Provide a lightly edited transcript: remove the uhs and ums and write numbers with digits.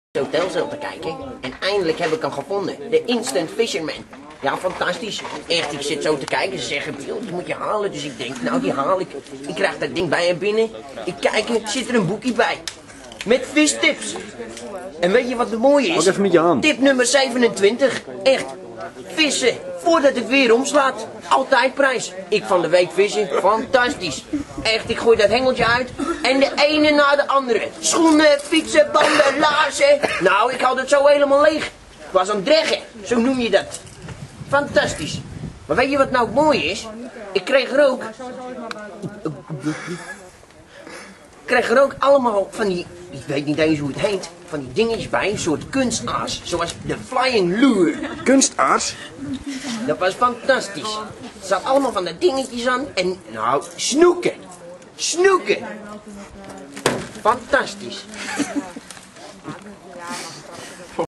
hotel zo te kijken en eindelijk heb ik hem gevonden. De Instant Fisherman. Ja, fantastisch. Echt, ik zit zo te kijken. Ze zeggen, Bill, die moet je halen. Dus ik denk, nou, die haal ik. Ik krijg dat ding bij hem binnen. Ik kijk, zit er een boekje bij. Met vistips. En weet je wat het mooie is? Ook even met je hand. Tip nummer 27. Echt. Vissen. Voordat het weer omslaat. Altijd prijs. Ik van de week vissen. Fantastisch. Echt, ik gooi dat hengeltje uit. En de ene na de andere. Schoenen, fietsen, banden, laarzen. Nou, ik had het zo helemaal leeg. Ik was aan het dreggen. Zo noem je dat. Fantastisch. Maar weet je wat nou mooi is? Ik kreeg er ook allemaal van die, ik weet niet eens hoe het heet, van die dingetjes bij, een soort kunstaas. Zoals de Flying Lure. Kunstaars? Dat was fantastisch. Er zat allemaal van de dingetjes aan en nou, snoeken. Snoeken. Fantastisch.